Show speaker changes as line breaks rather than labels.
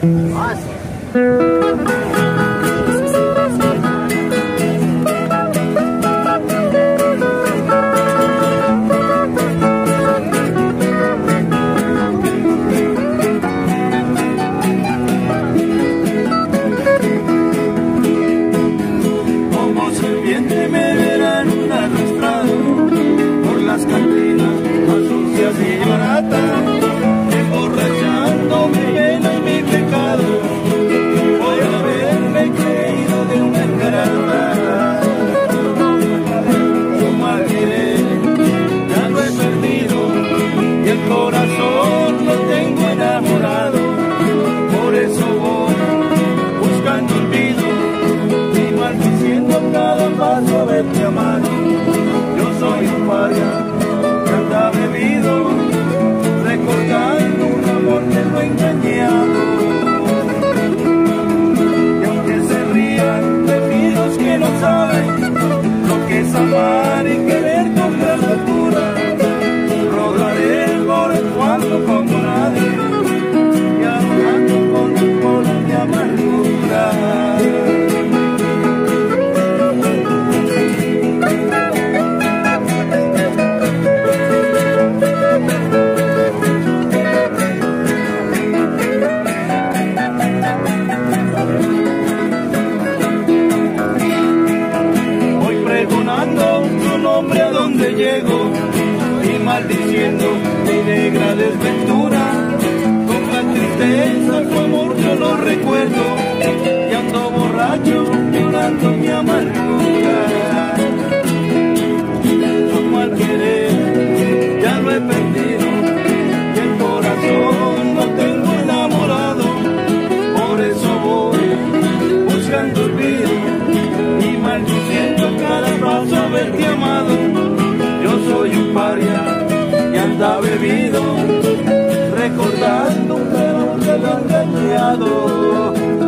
Como serpiente me verán arrastrado por las cantinas más sucias y baratas, emborrachándome llena y mi pecado, por haberme creído de una encarada. Su mal querer ya lo he perdido y el corazón lo tengo enamorado. Por eso voy buscando olvido y maldiciendo cada paso a verte amado. Yo soy un paria que anda bebido, recordando un amor que lo he engañado. Y aunque se rían de mí los que no saben lo que es amar y querer con gran locura, rodaré por el cuarto como nadie y ahogando con un polo de amargura. Su nombre a donde llego y maldiciendo mi negra desventura. Con la tristeza su amor yo lo recuerdo y ando borracho llorando mi amargura. Su mal querer ya lo he perdido y el corazón lo tengo enamorado. Por eso voy buscando olvido y maldiciendo cada paso a verte amado. Yo soy un paria y anda bebido, recordando un perro que lo ha engañado.